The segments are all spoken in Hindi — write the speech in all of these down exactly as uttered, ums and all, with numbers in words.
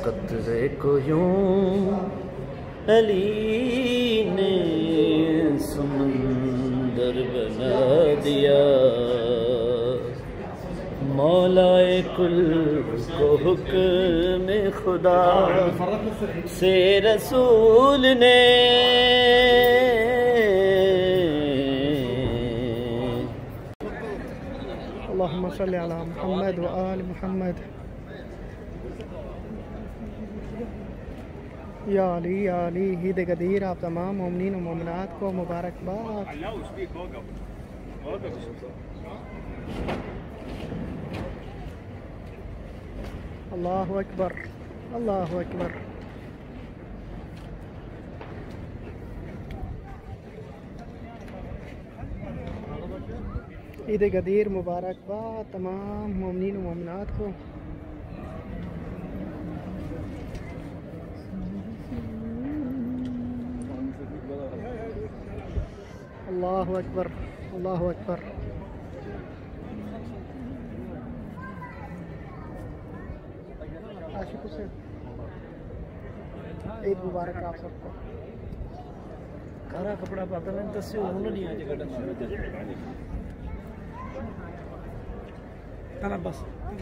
कतरे को यूं अली ने समंदर बना दिया, मौलाए कुल को हुक्म खुदा से रसूल ने अल्लाहुम्मा सल्ली अला मुहम्मद व आल मुहम्मद। या अली या अली ईद गदीर आप तमाम मोमिनीन व मोमिनात को मुबारकबाद। अल्लाहु अकबर अल्लाहु अकबर। ईद गदीर मुबारकबाद तमाम मोमिनीन व मोमिनात को। अल्लाहु अकबर अल्लाहु अकबर। आशिक हुसैन ईद मुबारक आप सबको। कारा कपड़ा पाता नहीं तस्से उन्होंने आज कटा चला बस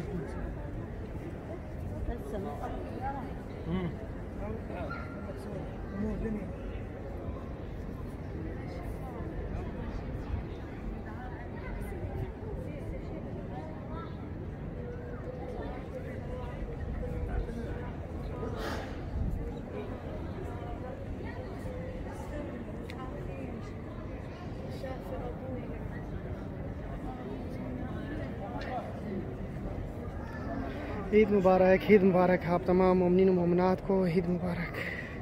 ईद मुबारक ईद मुबारक आप तमाम मोमिनीन व मोमिनात को ईद मुबारक।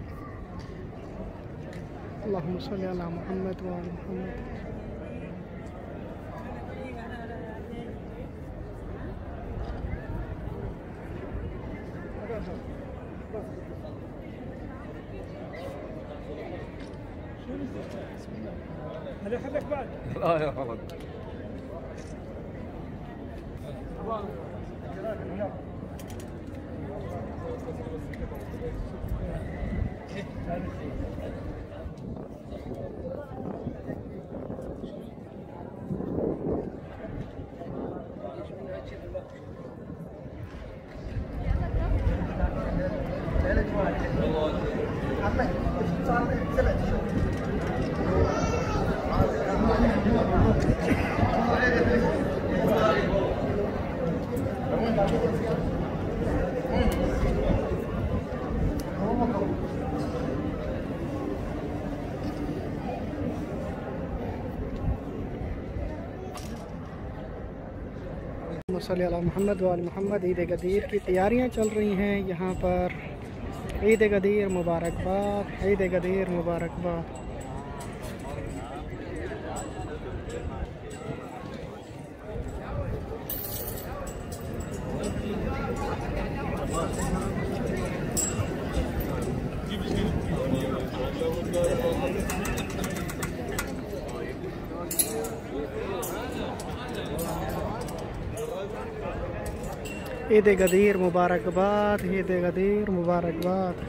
अल्लाहुम्मा सल्ली अला मुहम्मद व आल मुहम्मद। هذا حدك بعد؟ لا يا ولد. सल्ली अला मुहम्मद व आल मुहम्मद। ईद गदीर की तैयारियां चल रही हैं यहाँ पर। ईद गदीर मुबारकबाद ईद गदीर मुबारकबाद। ईद गदीर मुबारकबाद ईद गदीर मुबारकबाद।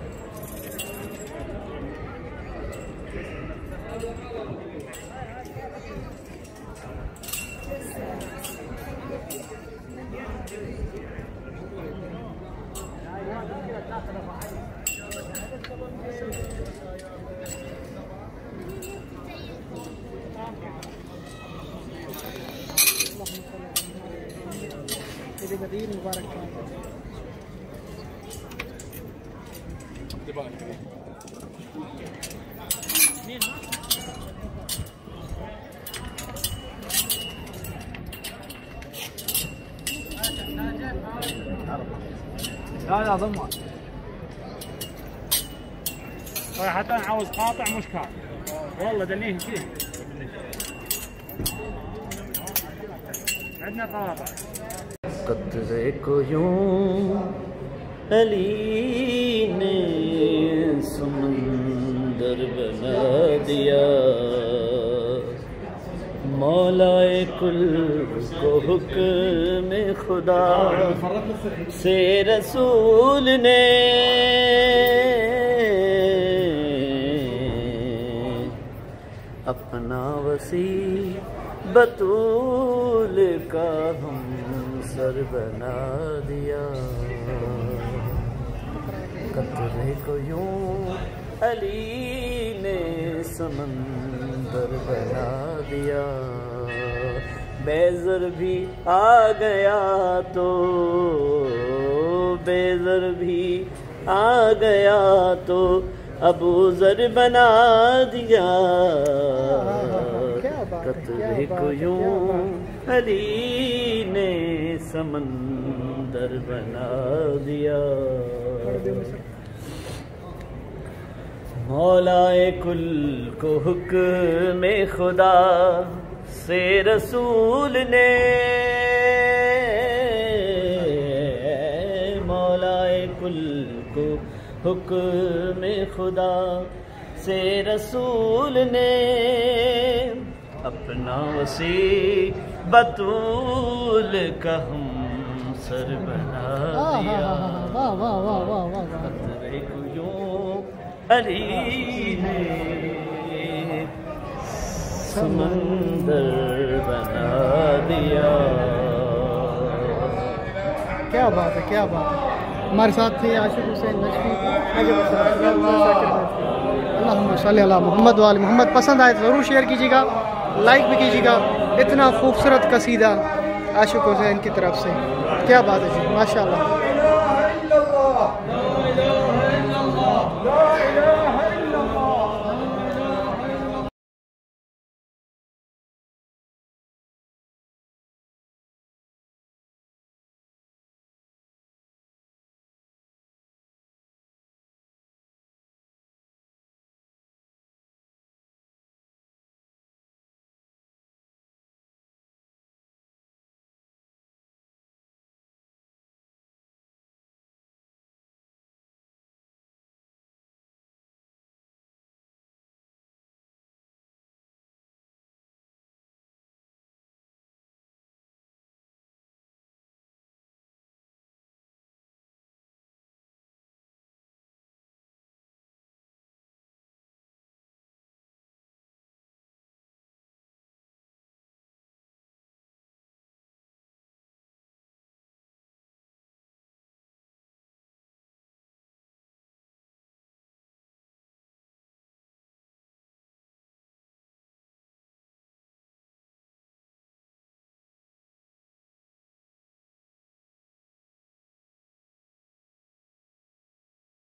ईद गदीर मुबारकबाद। لا لا ضمن حتى انا عاوز قاطع مش كار والله دنيه كذا عندنا قواطع। कतरे को यूं अली ने समंदर बना दिया, मौलाए कुल को हुक्म खुदा से रसूल ने अपना वसी बतूल का हम सर बना दिया। कतरे को यूं अली ने समंदर बना दिया। बेज़र भी आ गया तो बेज़र भी आ गया तो अबू ज़र बना दिया। कतरे को यूं अली ने समंदर बना दिया। मौलाए कुल को हुक्म खुदा से रसूल ने मौलाए कुल को हुक्म खुदा से रसूल ने अपना वसी बतूल का हम सर बना दिया। कतरे को यूं अली ने समंदर बना दिया। क्या बात है, क्या बात है। हमारे साथ थे आशिक हुसैन नजफी। अल्लाहुम्मा सल्ली अला मोहम्मद व आले मोहम्मद। पसंद आए तो ज़रूर शेयर कीजिएगा, लाइक भी कीजिएगा। इतना खूबसूरत कसीदा आशिक हुसैन की तरफ से, क्या बात है जी, माशाल्लाह।